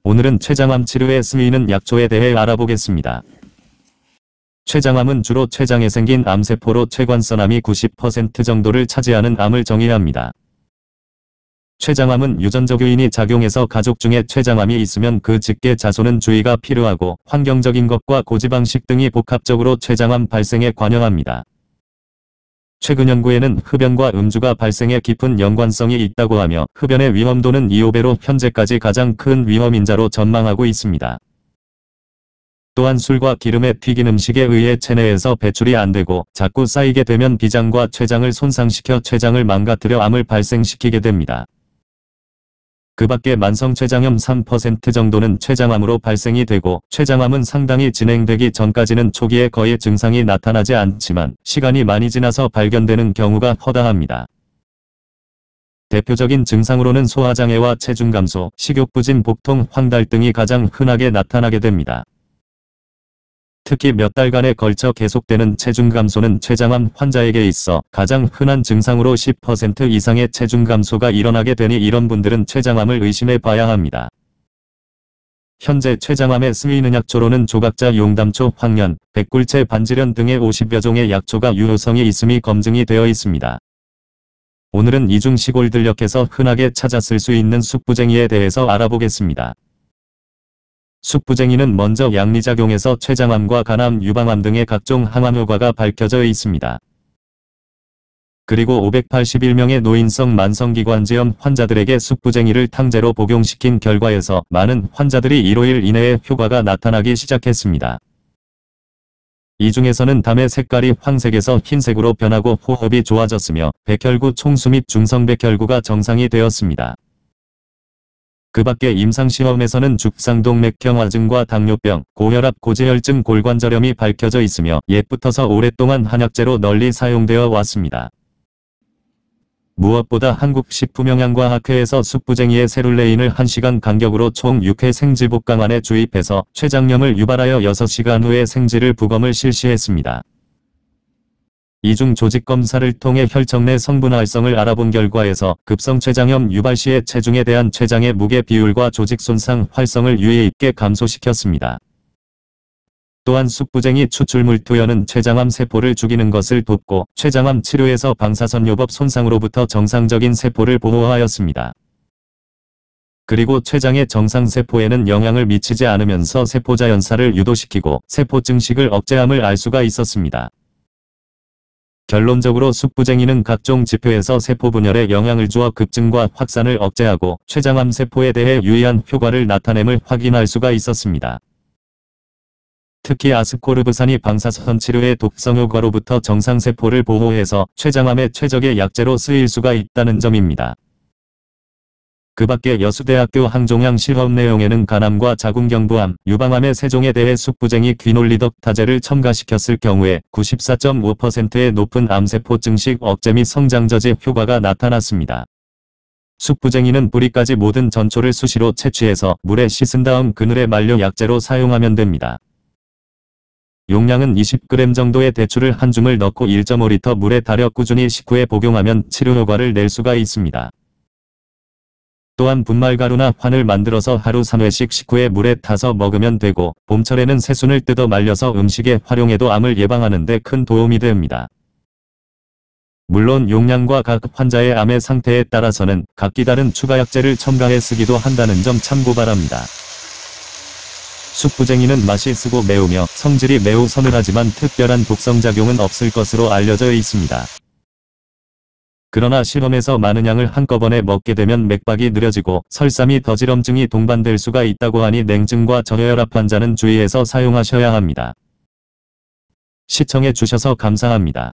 오늘은 췌장암 치료에 쓰이는 약초에 대해 알아보겠습니다. 췌장암은 주로 췌장에 생긴 암세포로 췌관선암이 90% 정도를 차지하는 암을 정의합니다. 췌장암은 유전적 요인이 작용해서 가족 중에 췌장암이 있으면 그 직계 자손은 주의가 필요하고 환경적인 것과 고지방식 등이 복합적으로 췌장암 발생에 관여합니다. 최근 연구에는 흡연과 음주가 발생에 깊은 연관성이 있다고 하며 흡연의 위험도는 2~5배로 현재까지 가장 큰 위험인자로 전망하고 있습니다. 또한 술과 기름에 튀긴 음식에 의해 체내에서 배출이 안 되고 자꾸 쌓이게 되면 비장과 췌장을 손상시켜 췌장을 망가뜨려 암을 발생시키게 됩니다. 그 밖에 만성췌장염 3% 정도는 췌장암으로 발생이 되고 췌장암은 상당히 진행되기 전까지는 초기에 거의 증상이 나타나지 않지만 시간이 많이 지나서 발견되는 경우가 허다합니다. 대표적인 증상으로는 소화장애와 체중 감소, 식욕부진, 복통, 황달 등이 가장 흔하게 나타나게 됩니다. 특히 몇 달간에 걸쳐 계속되는 체중 감소는 췌장암 환자에게 있어 가장 흔한 증상으로 10% 이상의 체중 감소가 일어나게 되니 이런 분들은 췌장암을 의심해 봐야 합니다. 현재 췌장암에 쓰이는 약초로는 조각자, 용담초, 황련, 백굴채, 반지련 등의 50여 종의 약초가 유효성이 있음이 검증이 되어 있습니다. 오늘은 이 중 시골 들녘에서 흔하게 찾아 쓸 수 있는 숙부쟁이에 대해서 알아보겠습니다. 숙부쟁이는 먼저 양리작용에서 췌장암과 간암, 유방암 등의 각종 항암 효과가 밝혀져 있습니다. 그리고 581명의 노인성 만성기관지염 환자들에게 숙부쟁이를 탕제로 복용시킨 결과에서 많은 환자들이 1~5일 이내에 효과가 나타나기 시작했습니다. 이 중에서는 담의 색깔이 황색에서 흰색으로 변하고 호흡이 좋아졌으며 백혈구 총수 및 중성백혈구가 정상이 되었습니다. 그 밖에 임상시험에서는 죽상동맥경화증과 당뇨병, 고혈압, 고지혈증, 골관절염이 밝혀져 있으며 옛부터서 오랫동안 한약재로 널리 사용되어 왔습니다. 무엇보다 한국식품영양과학회에서 숙부쟁이의 세룰레인을 1시간 간격으로 총 6회 생지복강 안에 주입해서 췌장염을 유발하여 6시간 후에 생지를 부검을 실시했습니다. 이 중 조직검사를 통해 혈청 내 성분 활성을 알아본 결과에서 급성췌장염 유발 시의 체중에 대한 췌장의 무게 비율과 조직 손상 활성을 유의 있게 감소시켰습니다. 또한 숙부쟁이 추출물 투여는 췌장암 세포를 죽이는 것을 돕고 췌장암 치료에서 방사선요법 손상으로부터 정상적인 세포를 보호하였습니다. 그리고 췌장의 정상세포에는 영향을 미치지 않으면서 세포자 연사를 유도시키고 세포 증식을 억제함을 알 수가 있었습니다. 결론적으로 숙부쟁이는 각종 지표에서 세포 분열에 영향을 주어 급증과 확산을 억제하고 췌장암 세포에 대해 유의한 효과를 나타냄을 확인할 수가 있었습니다. 특히 아스코르브산이 방사선 치료의 독성 효과로부터 정상세포를 보호해서 췌장암의 최적의 약재로 쓰일 수가 있다는 점입니다. 그 밖에 여수대학교 항종양 실험 내용에는 간암과 자궁경부암, 유방암의 세종에 대해 숙부쟁이 귀놀리덕타제를 첨가시켰을 경우에 94.5%의 높은 암세포 증식 억제 및 성장 저지 효과가 나타났습니다. 숙부쟁이는 뿌리까지 모든 전초를 수시로 채취해서 물에 씻은 다음 그늘에 말려 약재로 사용하면 됩니다. 용량은 20g 정도의 대추를 한 줌을 넣고 1.5L 물에 달여 꾸준히 식후에 복용하면 치료 효과를 낼 수가 있습니다. 또한 분말가루나 환을 만들어서 하루 3회씩 식후에 물에 타서 먹으면 되고 봄철에는 새순을 뜯어 말려서 음식에 활용해도 암을 예방하는 데 큰 도움이 됩니다. 물론 용량과 각 환자의 암의 상태에 따라서는 각기 다른 추가 약재를 첨가해 쓰기도 한다는 점 참고 바랍니다. 숙부쟁이는 맛이 쓰고 매우며 성질이 매우 서늘하지만 특별한 독성작용은 없을 것으로 알려져 있습니다. 그러나 실험에서 많은 양을 한꺼번에 먹게 되면 맥박이 느려지고 설사 및 어지럼증이 동반될 수가 있다고 하니 냉증과 저혈압 환자는 주의해서 사용하셔야 합니다. 시청해 주셔서 감사합니다.